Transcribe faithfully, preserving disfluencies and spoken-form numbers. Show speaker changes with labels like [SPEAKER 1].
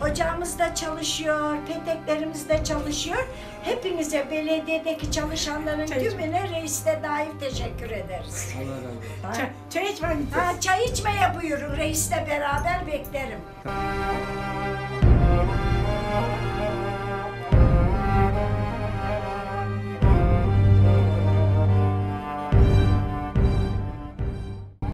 [SPEAKER 1] ocağımız da çalışıyor, peteklerimiz de çalışıyor. Hepinize, belediyedeki çalışanların
[SPEAKER 2] Çay içme.
[SPEAKER 1] tümüne reis de dahil teşekkür ederiz.
[SPEAKER 3] Allah razı olsun.
[SPEAKER 2] Çay, çay içmeye gideceğiz.
[SPEAKER 1] Ha, çay içmeye buyurun, reisle beraber beklerim.